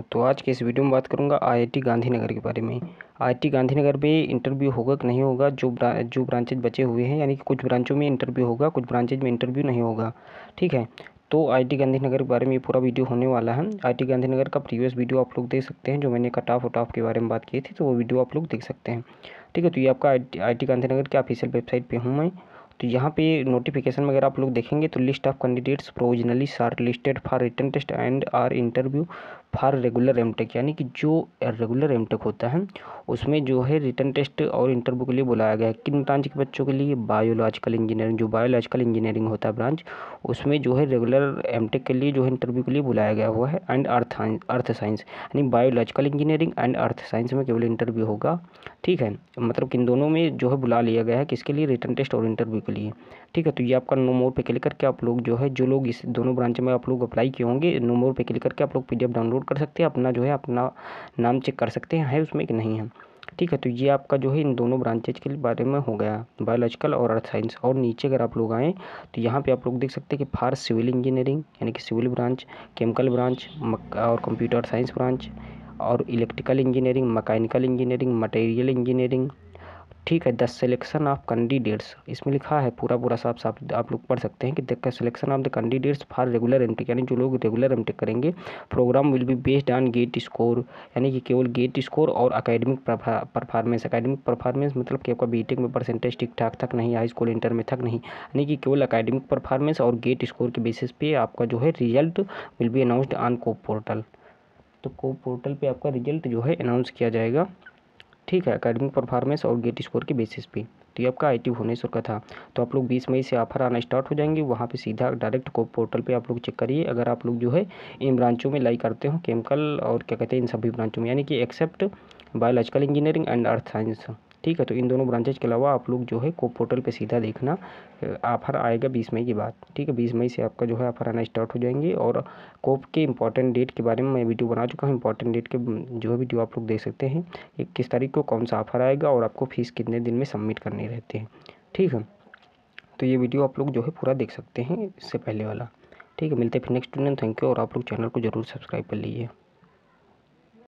तो आज के इस वीडियो में बात करूंगा आईआईटी गांधीनगर के बारे में। आईआईटी गांधीनगर में इंटरव्यू होगा कि नहीं होगा, जो ब्रांचेज बचे हुए हैं, यानी कि कुछ ब्रांचों में इंटरव्यू होगा, कुछ ब्रांचेज में इंटरव्यू नहीं होगा। ठीक है, तो आईआईटी गांधीनगर के बारे में ये पूरा वीडियो होने वाला है। आईआईटी गांधीनगर का प्रीवियस वीडियो आप लोग देख सकते हैं, जो मैंने कट ऑफ के बारे में बात की थी, तो वो वीडियो आप लोग देख सकते हैं। ठीक है, तो ये आपका आईआईटी गांधीनगर के ऑफिशियल वेबसाइट पे हूँ मैं। तो यहाँ पे नोटिफिकेशन वगैरह आप लोग देखेंगे तो list of candidates provisionally shortlisted for written test and or interview for regular MTech, यानी कि जो रेगुलर एमटेक होता है उसमें जो है रिटन टेस्ट और इंटरव्यू के लिए बुलाया गया है। किन ब्रांच के बच्चों के लिए? बायोलॉजिकल इंजीनियरिंग, जो बायोलॉजिकल इंजीनियरिंग होता है ब्रांच, उसमें जो है रेगुलर एमटेक के लिए जो है इंटरव्यू के लिए बुलाया गया हुआ है। एंड अर्थ साइंस, यानी biological engineering and earth science में केवल इंटरव्यू होगा। ठीक है, मतलब किन दोनों में जो है बुला लिया गया है, किसके लिए? रिटन टेस्ट और इंटरव्यू के लिए। ठीक है, तो ये आपका नो मोर पे क्लिक करके आप लोग जो है, जो लोग इस दोनों ब्रांच में आप लोग अप्लाई किए होंगे, नो मोर पे क्लिक करके आप लोग पीडीएफ डाउनलोड कर सकते हैं, अपना जो है अपना नाम चेक कर सकते हैं है उसमें कि नहीं है। ठीक है, तो ये आपका जो है इन दोनों ब्रांचेज के बारे में हो गया, बायोलॉजिकल और अर्थ साइंस। और नीचे अगर आप लोग आएँ तो यहाँ पे आप लोग देख सकते हैं कि फॉर सिविल इंजीनियरिंग, यानी कि सिविल ब्रांच, केमिकल ब्रांच और कंप्यूटर साइंस ब्रांच, और electrical engineering, mechanical engineering, material engineering. ठीक है, द सिलेक्शन ऑफ कैंडिडेट्स, इसमें लिखा है पूरा साफ साफ आप लोग पढ़ सकते हैं कि the selection of the candidates for regular MTech, यानी जो लोग रेगुलर एमटेक करेंगे, programme will be based on GATE score, यानी कि केवल गेट स्कोर और एकेडमिक परफॉर्मेंस। एकेडमिक परफॉर्मेंस मतलब कि आपका बीटेक में परसेंटेज ठीक ठाक तक नहीं, हाई स्कूल इंटर में तक नहीं, यानी कि केवल एकेडमिक परफॉर्मेंस और गेट स्कोर के बेसिस पे आपका जो है result will be announced on COAP portal. तो कोप पोर्टल पे आपका रिजल्ट जो है अनाउंस किया जाएगा। ठीक है, एकेडमिक परफॉर्मेंस और गेट स्कोर के बेसिस पे। तो ये आपका आईआईटी भुवनेश्वर का था। तो आप लोग 20 मई से ऑफर आना स्टार्ट हो जाएंगे, वहाँ पे सीधा डायरेक्ट कोप पोर्टल पे आप लोग चेक करिए। अगर आप लोग जो है इन ब्रांचों में लाइक करते हो, केमिकल और क्या कहते हैं इन सभी ब्रांचों में, यानी कि except biological engineering and earth science. ठीक है, तो इन दोनों ब्रांचेज के अलावा आप लोग जो है कोप पोर्टल पे सीधा देखना, ऑफर आएगा 20 मई के बाद। ठीक है, 20 मई से आपका जो है ऑफर आना स्टार्ट हो जाएंगे। और कोप के इंपॉर्टेंट डेट के बारे में मैं वीडियो बना चुका हूँ, इंपॉर्टेंट डेट के जो है वीडियो आप लोग देख सकते हैं, 21 तारीख को कौन सा ऑफर आएगा और आपको फीस कितने दिन में सबमिट करने रहते हैं। ठीक है, तो ये वीडियो आप लोग जो है पूरा देख सकते हैं इससे पहले वाला। ठीक है, मिलते हैं फिर नेक्स्ट वीडियो में। थैंक यू, और आप लोग चैनल को जरूर सब्सक्राइब कर लीजिए।